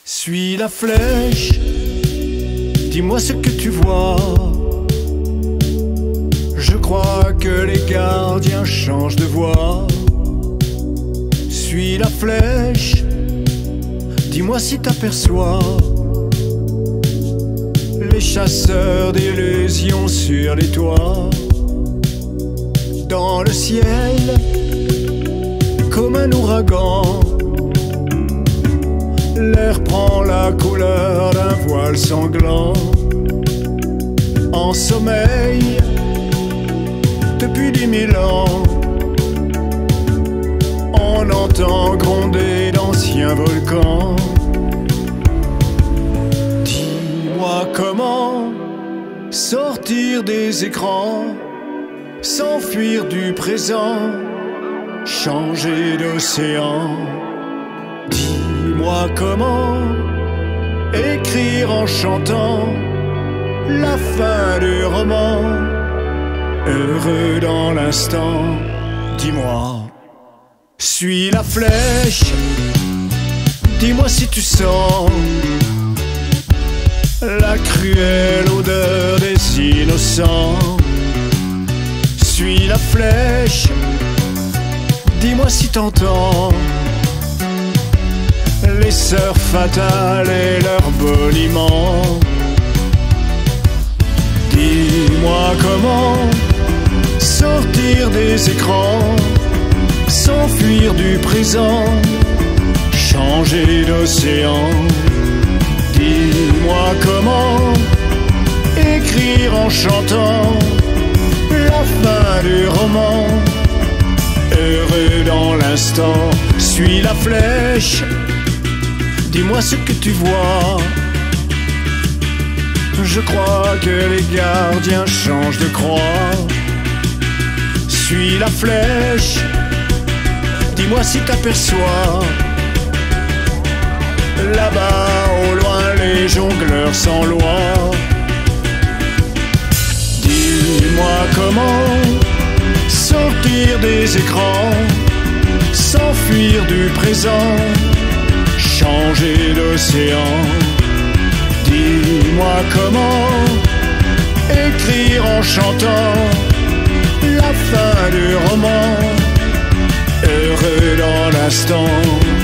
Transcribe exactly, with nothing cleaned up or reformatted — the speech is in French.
Suis la flèche, dis-moi ce que tu vois. Je crois que les gardiens changent de voix. Suis la flèche, dis-moi si t'aperçois les chasseurs d'illusions sur les toits. Dans le ciel, comme un ouragan, l'air prend la couleur d'un voile sanglant. En sommeil, depuis dix mille ans, on entend gronder d'anciens volcans. Dis-moi comment sortir des écrans, s'enfuir du présent, changer d'océan. Dis-moi comment écrire en chantant la fin du roman, heureux dans l'instant. Dis-moi, suis la flèche, dis-moi si tu sens la cruelle odeur des innocents. Suis la flèche, dis-moi si t'entends les sœurs fatales et leurs boniments. Dis-moi comment sortir des écrans, s'enfuir du présent, changer d'océan. Dis-moi comment écrire en chantant la fin du roman, heureux dans l'instant. Suis la flèche, dis-moi ce que tu vois. Je crois que les gardiens changent de croix. Suis la flèche, dis-moi si t'aperçois là-bas au loin les jongleurs sans loi. Dis-moi comment sortir des écrans, s'enfuir du présent, changer d'océan. Dis-moi comment écrire en chantant la fin du roman, heureux dans l'instant.